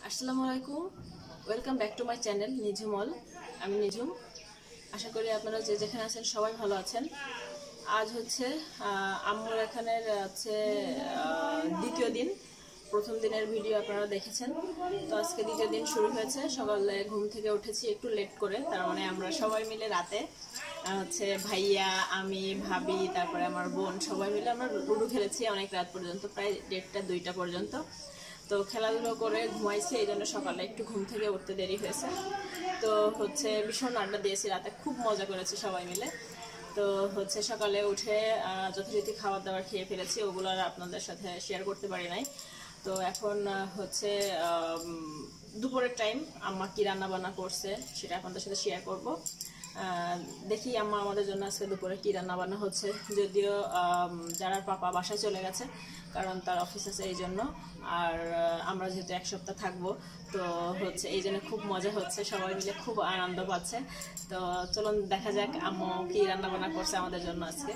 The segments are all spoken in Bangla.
আসসালামু আলাইকুম, welcome back to my channel Nijhum all. আমি নিঝুম। আশা করি আপনারা যে যেখানে আছেন সবাই ভালো আছেন। আজ হচ্ছে আম্মুর এখানের হচ্ছে দ্বিতীয় দিন। প্রথম দিনের ভিডিও আপনারা দেখেছেন, তো আজকে দ্বিতীয় দিন শুরু হয়েছে। সকালে ঘুম থেকে উঠেছি একটু লেট করে, তার মানে আমরা সবাই মিলে রাতে হচ্ছে ভাইয়া, আমি, ভাবি, তারপরে আমার বোন সবাই মিলে আমরা লুডো খেলেছি অনেক রাত পর্যন্ত, প্রায় 1টা 2টা পর্যন্ত। তো খেলাধুলো করে ঘুমাইছি, এই জন্য সকালে একটু ঘুম থেকে উঠতে দেরি হয়েছে। তো হচ্ছে ভীষণ আড্ডা দিয়েছি রাতে, খুব মজা করেছি সবাই মিলে। তো হচ্ছে সকালে উঠে যথারীতি খাবার দাবার খেয়ে ফেলেছি, ওগুলো আর আপনাদের সাথে শেয়ার করতে পারি নাই। তো এখন হচ্ছে দুপুরের টাইম, আম্মা কি রান্না বান্না করছে সেটা আপনাদের সাথে শেয়ার করব। দেখি আম্মা আমাদের জন্য আজকে দুপুরে কি রান্না বান্না হচ্ছে। যদিও যারা পাপা বাসায় চলে গেছে, কারণ তার অফিস আছে এই জন্য। আর আমরা যেহেতু এক সপ্তাহ থাকবো, তো হচ্ছে এই জন্য খুব মজা হচ্ছে, সবাই মিলে খুব আনন্দ পাচ্ছে। তো চলুন দেখা যাক আম্মু কি রান্না বান্না করছে আমাদের জন্য আজকে।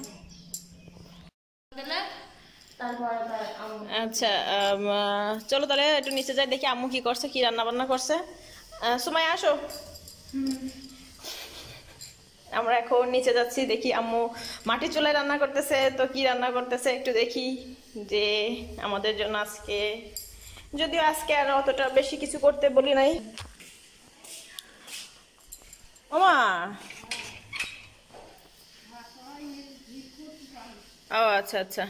আচ্ছা, চলো তাহলে একটু নিচে যাই, দেখি আম্মু কি করছে, কি রান্না বান্না করছে। সুমাইয়া আসো। আমরা এখন নিচে যাচ্ছি, দেখি আম্মু মাটি চুলায় রান্না করতেছে। তো কি রান্না করতেছে একটু দেখি, যে আমাদের জন্য আজকে, যদিও আজকে আর অতটা বেশি কিছু করতে বলি নাই। ওমা, ও আচ্ছা আচ্ছা।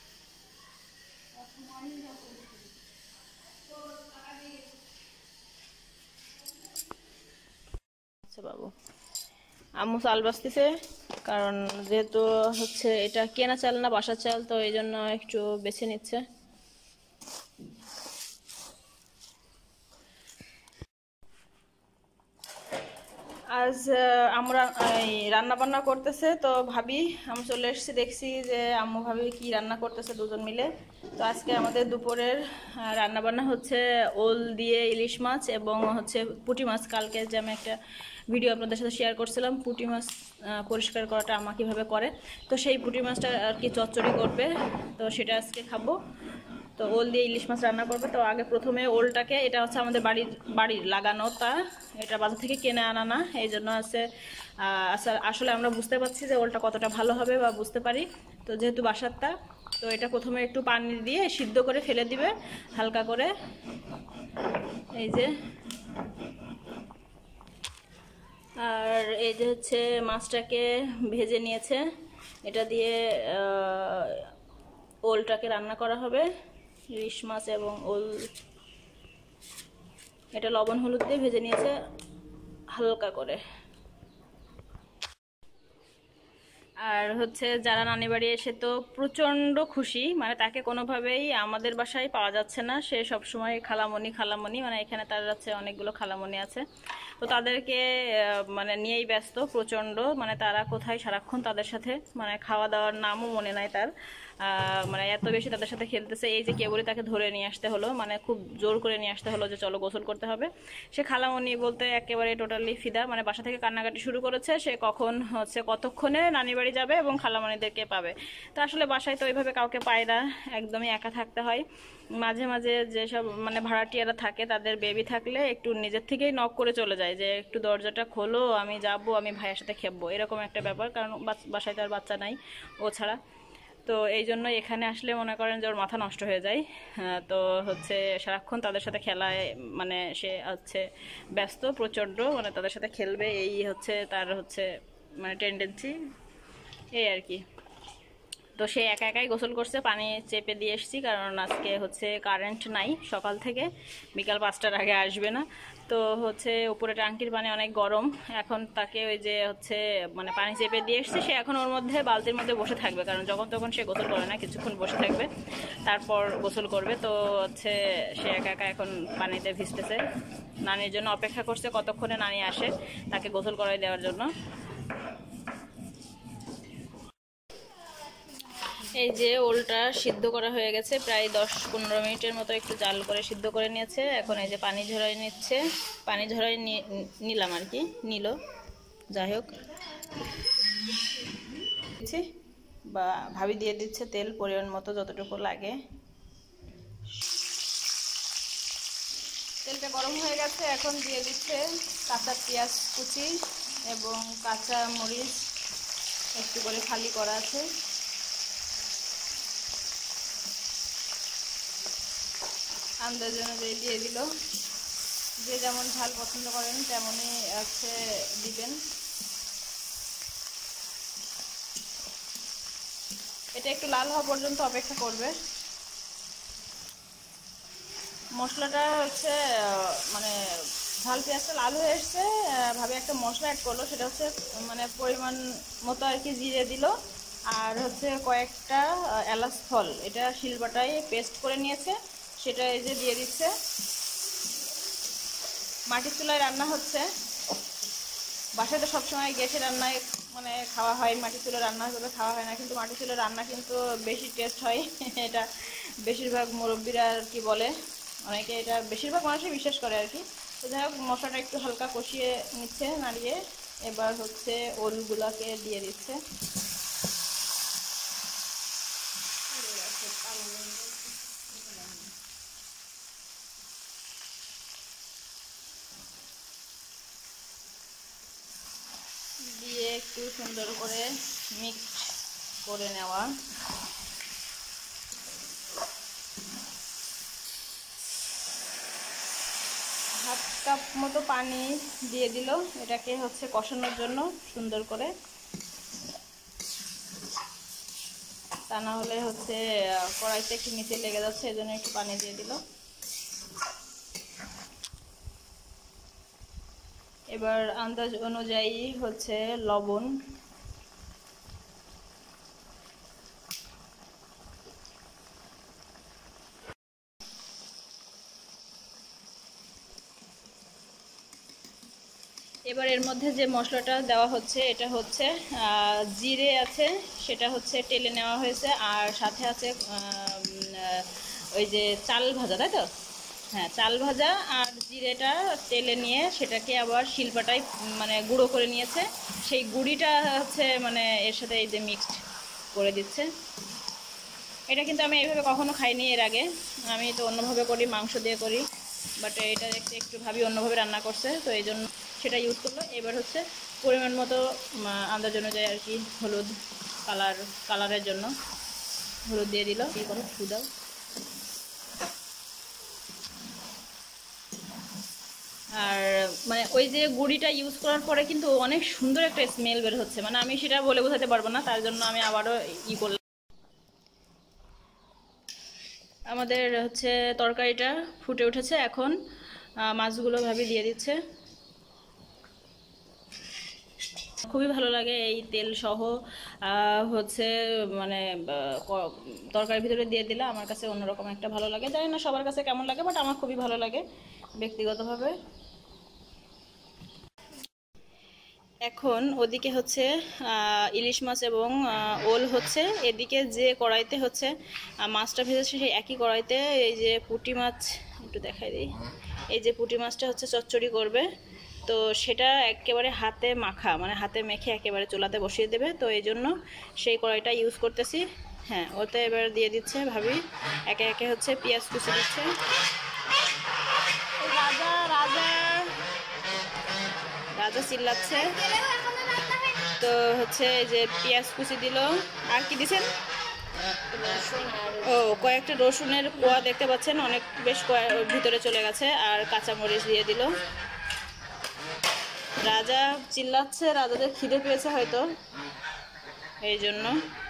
আচ্ছা বাবু, আম্মু চাল বাছতেছে, কারণ যেহেতু হচ্ছে এটা কেনা চাল না বাসার চাল, তো এই জন্য একটু বেছে নিচ্ছে। আজ আমরা রান্না বান্না করতেছে, তো ভাবি আমি চলে এসেছি, দেখছি যে আম্মু ভাবি কি রান্না করতেছে দুজন মিলে। তো আজকে আমাদের দুপুরের রান্না বান্না হচ্ছে ওল দিয়ে ইলিশ মাছ এবং হচ্ছে পুঁটি মাছ। কালকে যে আমি একটা ভিডিও আপনাদের সাথে শেয়ার করছিলাম পুঁটি মাছ পরিষ্কার করাটা আমা কীভাবে করে, তো সেই পুঁটি মাছটা আর কি চচ্চড়ি করবে, তো সেটা আজকে খাবো। তো ওল দিয়ে ইলিশ মাছ রান্না করবে। তো আগে প্রথমে ওলটাকে, এটা হচ্ছে আমাদের বাড়ির লাগানো, তা এটা বাজার থেকে কিনে আনা না, এই জন্য আছে আসলে আমরা বুঝতে পারছি যে ওলটা কতটা ভালো হবে বা বুঝতে পারি। তো যেহেতু বাসারটা, তো এটা প্রথমে একটু পানি দিয়ে সিদ্ধ করে ফেলে দিবে হালকা করে। এই যে, আর এই যে হচ্ছে মাছটাকে ভেজে নিয়েছে, এটা দিয়ে ওলটাকে রান্না করা হবে, ইলিশ মাছ এবং ওল। এটা লবণ হলুদ দিয়ে ভেজে নিয়েছে হালকা করে। আর হচ্ছে যারা নানি বাড়ি এসে তো প্রচণ্ড খুশি, মানে তাকে কোনোভাবেই আমাদের বাসায় পাওয়া যাচ্ছে না। সে সবসময় খালামণি খালামণি, মানে এখানে তার আছে অনেকগুলো খালামণি আছে, তো তাদেরকে মানে নিয়েই ব্যস্ত প্রচণ্ড। মানে তারা কোথায় সারাক্ষণ তাদের সাথে, মানে খাওয়া দাওয়ার নামও মনে নাই তার, মানে এত বেশি তাদের সাথে খেলতেছে। এই যে কেবলই তাকে ধরে নিয়ে আসতে হলো, মানে খুব জোর করে নিয়ে আসতে হলো যে চলো গোসল করতে হবে। সে খালামণি বলতে একেবারে টোটালি ফিদা, মানে বাসা থেকে কান্নাকাটি শুরু করেছে। সে কখন হচ্ছে কতক্ষণে নানি বাড়ি যাবে এবং খালামণিদেরকে পাবে। তো আসলে বাসায় তো ওইভাবে কাউকে পায় না, একদমই একা থাকতে হয়। মাঝে মাঝে যেসব মানে ভাড়াটিয়ারা থাকে, তাদের বেবি থাকলে একটু নিজের থেকেই নক করে চলে যায় যে একটু দরজাটা খোলো, আমি যাবো, আমি ভাইয়ের সাথে খেলবো, এরকম একটা ব্যাপার। কারণ বাসায় তার বাচ্চা নাই ও ছাড়া। তো এই জন্য এখানে আসলে মনে করেন যে ওর মাথা নষ্ট হয়ে যায়। তো হচ্ছে সারাক্ষণ তাদের সাথে খেলায়, মানে সে হচ্ছে ব্যস্ত প্রচণ্ড, মানে তাদের সাথে খেলবে, এই হচ্ছে তার হচ্ছে মানে টেন্ডেন্সি, এই আর কি। তো সে একা একাই গোসল করছে, পানি চেপে দিয়ে এসেছি, কারণ আজকে হচ্ছে কারেন্ট নাই সকাল থেকে, বিকাল 5টার আগে আসবে না। তো হচ্ছে উপরে ট্যাঙ্কির পানি অনেক গরম, এখন তাকে ওই যে হচ্ছে মানে পানি চেপে দিয়ে এসেছি। সে এখন ওর মধ্যে বালতির মধ্যে বসে থাকবে, কারণ যখন তখন সে গোসল করে না, কিছুক্ষণ বসে থাকবে তারপর গোসল করবে। তো হচ্ছে সে একা একা এখন পানিতে ভিজতেছে, নানির জন্য অপেক্ষা করছে কতক্ষণে নানি আসে তাকে গোসল করাই দেওয়ার জন্য। এই যে ওলটা সিদ্ধ করা হয়ে গেছে, প্রায় 10-15 মিনিটের মতো একটু জাল করে সিদ্ধ করে নিয়েছে। এখন এই যে পানি ঝরাই নিচ্ছে, পানি ঝরাই নিলাম আর কি, নিল, যাই হোক। বা ভাবি দিয়ে দিচ্ছে তেল পরিমাণ মতো যতটুকু লাগে। তেলটা গরম হয়ে গেছে, এখন দিয়ে দিচ্ছে কাঁচা পেঁয়াজ কুচি এবং কাঁচা মরিচ একটু করে ফালি করা আছে। আন্দাজ অনুযায়ী দিয়ে দিল, যে যেমন ঝাল পছন্দ করেন তেমনই হচ্ছে দিবেন। এটা একটু লাল হওয়া পর্যন্ত অপেক্ষা করবে। মশলাটা হচ্ছে মানে ঝাল পেঁয়াজটা লাল হয়ে এসছে, ভাবে একটা মশলা অ্যাড করলো, সেটা হচ্ছে মানে পরিমাণ মতো আর কি জিরে দিল, আর হচ্ছে কয়েকটা এলাচ ফল, এটা শিলবাটায় পেস্ট করে নিয়েছে, সেটা এই যে দিয়ে দিচ্ছে। মাটির চুলায় রান্না হচ্ছে, বাসায় তো সবসময় গ্যাসে রান্নায় মানে খাওয়া হয়, মাটির চুলা রান্না হিসেবে খাওয়া হয় না, কিন্তু মাটির চুলা রান্না কিন্তু বেশি টেস্ট হয়। এটা বেশিরভাগ মুরব্বীরা আর কি বলে, অনেকে এটা বেশিরভাগ মানুষই বিশ্বাস করে আর কি। তো যাই হোক, মশলাটা একটু হালকা কষিয়ে নিচ্ছে নাড়িয়ে, এবার হচ্ছে ওলগুলাকে দিয়ে দিচ্ছে। দিয়ে একটু সুন্দর করে মিক্সড করে নেওয়া। হাফ কাপ মতো পানি দিয়ে দিল এটাকে হচ্ছে কষানোর জন্য সুন্দর করে, তা না হলে হচ্ছে কড়াইতে একটু নিচে লেগে যাচ্ছে, এই জন্য একটু পানি দিয়ে দিল। এবার আন্দাজ অনুযায়ী হচ্ছে লবণ, এবার এর মধ্যে যে মশলাটা দেওয়া হচ্ছে এটা হচ্ছে জিরে আছে, সেটা হচ্ছে টেলে নেওয়া হয়েছে, আর সাথে আছে ওই যে চাল ভাজা, তাই তো? হ্যাঁ, চাল ভাজা আর জিরেটা তেলে নিয়ে সেটাকে আবার শিলপাটায় মানে গুঁড়ো করে নিয়েছে, সেই গুঁড়িটা হচ্ছে মানে এর সাথে এই যে মিক্সড করে দিচ্ছে। এটা কিন্তু আমি এইভাবে কখনো খাইনি এর আগে, আমি তো অন্যভাবে করি, মাংস দিয়ে করি, বাট এটা একটু ভাবি অন্যভাবে রান্না করছে, তো এই জন্য সেটা ইউজ করলো। এবার হচ্ছে পরিমাণ মতো আন্দাজ অনুযায়ী আর কি হলুদ, কালারের জন্য হলুদ দিয়ে দিল। কি করো ফু দাও। আর মানে ওই যে গুঁড়িটা ইউজ করার পরে কিন্তু অনেক সুন্দর একটা স্মেল বের হচ্ছে, মানে আমি সেটা বলে বোঝাতে পারবো না, তার জন্য আমি আবারও করলাম। আমাদের হচ্ছে তরকারিটা ফুটে উঠেছে, এখন মাছগুলো ভাবি দিয়ে দিচ্ছে। খুবই ভালো লাগে এই তেল সহ হচ্ছে মানে তরকারির ভিতরে দিয়ে দিলে আমার কাছে অন্যরকম একটা ভালো লাগে, জানি না সবার কাছে কেমন লাগে, বাট আমার খুবই ভালো লাগে ব্যক্তিগতভাবে। এখন ওদিকে হচ্ছে ইলিশ মাছ এবং ওল হচ্ছে, এদিকে যে কড়াইতে হচ্ছে মাছটা ভেজেছে সেই একই কড়াইতে এই যে পুঁটি মাছ, একটু দেখাই দিই, এই যে পুঁটি মাছটা হচ্ছে চচ্চড়ি করবে, তো সেটা একেবারে হাতে মাখা, মানে হাতে মেখে একেবারে চুলাতে বসিয়ে দেবে, তো এই জন্য সেই কড়াইটা ইউজ করতেছি। হ্যাঁ, ওতে এবার দিয়ে দিচ্ছে ভাবি, একে একে হচ্ছে পেঁয়াজ কুচি দিচ্ছে। রাজা রাজা রাজা চিল্লাচ্ছে, তো হচ্ছে যে পেঁয়াজ কুচি দিল, আর কি দিছেন? ও কয়েকটা রসুনের কোয়া দেখতে পাচ্ছেন, অনেক বেশ ভিতরে চলে গেছে, আর কাঁচামরিচ দিয়ে দিল। রাজা চিল্লাচ্ছে, রাজাদের খিদে পেয়েছে হয়তো, এই জন্য।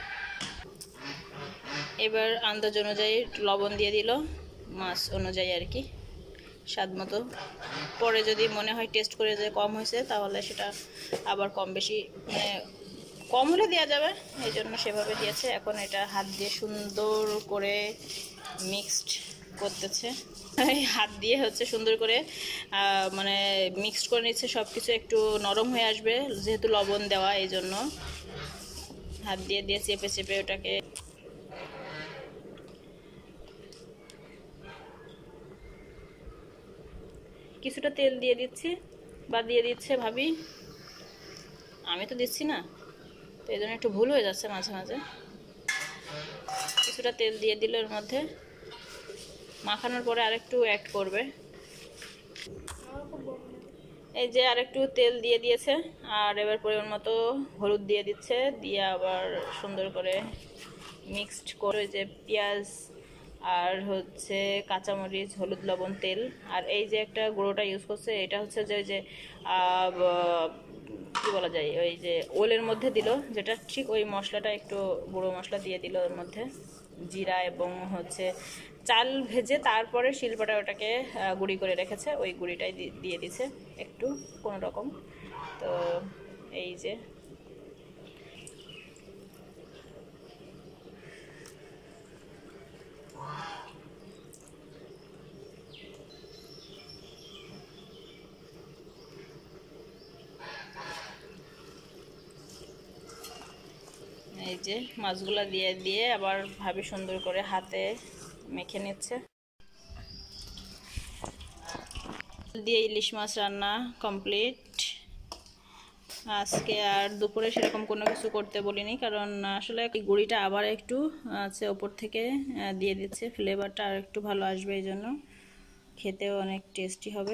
এবার আন্দাজ অনুযায়ী লবণ দিয়ে দিল, মাছ অনুযায়ী আর কি, স্বাদ মতো। পরে যদি মনে হয় টেস্ট করে যে কম হয়েছে তাহলে সেটা আবার কম বেশি মানে কম হলে দেওয়া যাবে, এই জন্য সেভাবে দিয়েছে। এখন এটা হাত দিয়ে সুন্দর করে মিক্সড করতেছে, হাত দিয়ে হচ্ছে সুন্দর করে মানে মিক্সড করে নিচ্ছে, সব কিছু একটু নরম হয়ে আসবে যেহেতু লবণ দেওয়া, এই জন্য হাত দিয়ে দিয়ে চেপে চেপে ওটাকে। কিছুটা তেল দিয়ে দিচ্ছি বা দিয়ে দিচ্ছে ভাবি, আমি তো দিচ্ছি না, তো এই জন্য একটু ভুল হয়ে যাচ্ছে মাঝে মাঝে। কিছুটা তেল দিয়ে দিল, এর মধ্যে মাখানোর পরে আরেকটু অ্যাড করবে, এই যে আর একটু তেল দিয়ে দিয়েছে, আর এবার পরিমাণ মতো হলুদ দিয়ে দিচ্ছে, দিয়ে আবার সুন্দর করে মিক্সড করে যে পেঁয়াজ আর হচ্ছে কাঁচামরিচ, হলুদ, লবণ, তেল, আর এই যে একটা গুঁড়োটা ইউজ করছে, এটা হচ্ছে যে ওই যে কি বলা যায়, ওই যে ওলের মধ্যে দিল যেটা, ঠিক ওই মশলাটা, একটু গুঁড়ো মশলা দিয়ে দিল ওর মধ্যে, জিরা এবং হচ্ছে চাল ভেজে তারপরে শিলপাটা ওটাকে গুঁড়ি করে রেখেছে, ওই গুঁড়িটাই দিয়ে দিছে একটু কোনো রকম। তো এই যে এই যে মাছগুলা দিয়ে দিয়ে আবার ভাবি সুন্দর করে হাতে মেখে নিচ্ছে। দিয়ে ইলিশ মাছ রান্না কমপ্লিট। আজকে আর দুপুরে সেরকম কোনো কিছু করতে বলিনি, কারণ আসলে গুঁড়িটা আবার একটু আছে ওপর থেকে দিয়ে দিচ্ছে, ফ্লেভারটা আর একটু ভালো আসবে, এই জন্য খেতেও অনেক টেস্টি হবে।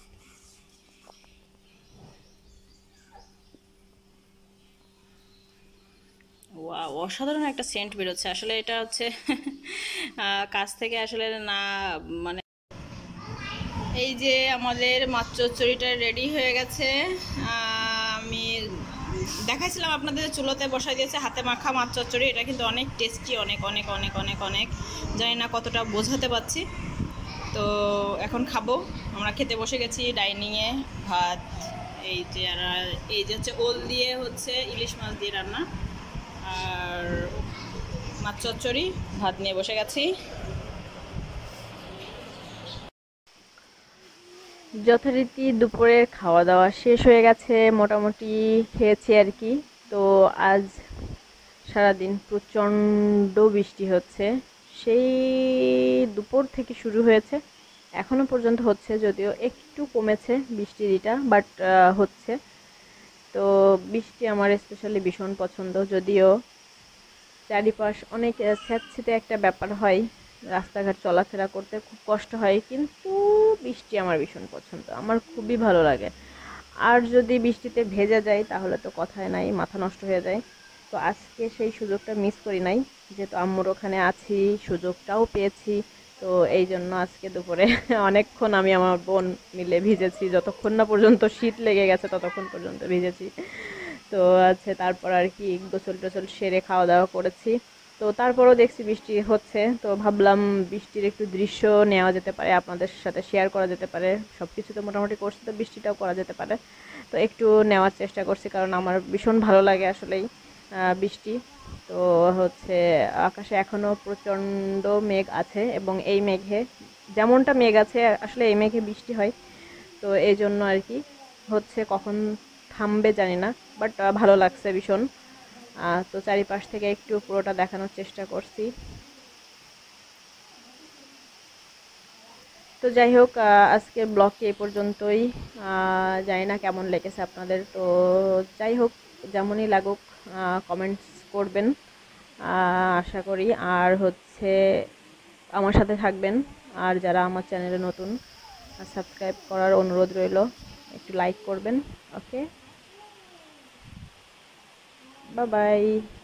ওয়াও, অসাধারণ একটা সেন্ট বেরোচ্ছে আসলে, এটা হচ্ছে কাছ থেকে আসলে না, মানে এই যে আমাদের মাছ চচ্চড়িটা রেডি হয়ে গেছে। আমি দেখাইছিলাম আপনাদের, চুলোতে বসাই দিয়েছে হাতে মাখা মাছ চচ্চড়ি, এটা কিন্তু অনেক টেস্টি, অনেক অনেক অনেক অনেক অনেক, জানি না কতটা বোঝাতে পারছি। তো এখন খাবো, আমরা খেতে বসে গেছি ডাইনিংয়ে। ভাত, এই যে আর এই যে হচ্ছে ওল দিয়ে হচ্ছে ইলিশ মাছ দিয়ে রান্না, আর মাছ চচ্চড়ি, ভাত নিয়ে বসে গেছি। যথারীতি দুপুরের খাওয়া দাওয়া শেষ হয়ে গেছে, মোটামুটি খেয়েছি আর কি। তো আজ সারাদিন প্রচণ্ড বৃষ্টি হচ্ছে, সেই দুপুর থেকে শুরু হয়েছে, এখনো পর্যন্ত হচ্ছে, যদিও একটু কমেছে বৃষ্টির ইটা, বাট হচ্ছে। তো বৃষ্টি আমার স্পেশালি ভীষণ পছন্দ, যদিও চারিপাশ অনেক স্যাঁতসেঁতে একটা ব্যাপার হয়, রাস্তাঘাট চলাফেরা করতে খুব কষ্ট হয়, কিন্তু বৃষ্টি আমার ভীষণ পছন্দ, আমার খুবই ভালো লাগে। আর যদি বৃষ্টিতে ভেজা যায় তাহলে তো কথাই নাই, মাথা নষ্ট হয়ে যায়। তো আজকে সেই সুযোগটা মিস করি নাই, যেহেতু আম্মুর ওখানে আছি, সুযোগটাও পেয়েছি। তো এই জন্য আজকে দুপুরে অনেকক্ষণ আমি আমার বোন মিলে ভিজেছি, যতক্ষণ না পর্যন্ত শীত লেগে গেছে ততক্ষণ পর্যন্ত ভিজেছি। তো আছে, তারপর আর কি গোসল টোসল সেরে খাওয়া দাওয়া করেছি। তো তারপরও দেখছি বৃষ্টি হচ্ছে, তো ভাবলাম বৃষ্টির একটু দৃশ্য নেওয়া যেতে পারে, আপনাদের সাথে শেয়ার করা যেতে পারে। সব কিছু তো মোটামুটি করছি, তো বৃষ্টিটাও করা যেতে পারে। তো একটু নেওয়ার চেষ্টা করছি, কারণ আমার ভীষণ ভালো লাগে আসলেই বৃষ্টি। তো হচ্ছে আকাশে এখনও প্রচণ্ড মেঘ আছে, এবং এই মেঘে, যেমনটা মেঘ আছে আসলে এই মেঘে বৃষ্টি হয়। তো এই জন্য আর কি হচ্ছে, কখন থামবে জানি না, বাট ভালো লাগছে ভীষণ। তো চারিপাশ থেকে একটু পুরোটা দেখানোর চেষ্টা করছি। তো যাই হোক, আজকের ব্লগটি এই পর্যন্তই। জানি না কেমন লেগেছে আপনাদের, তো যাই হোক, যেমনই লাগুক কমেন্টস করবেন আশা করি। আর হচ্ছে আমার সাথে থাকবেন, আর যারা আমার চ্যানেলে নতুন, সাবস্ক্রাইব করার অনুরোধ রইল, একটু লাইক করবেন। Okay, bye by.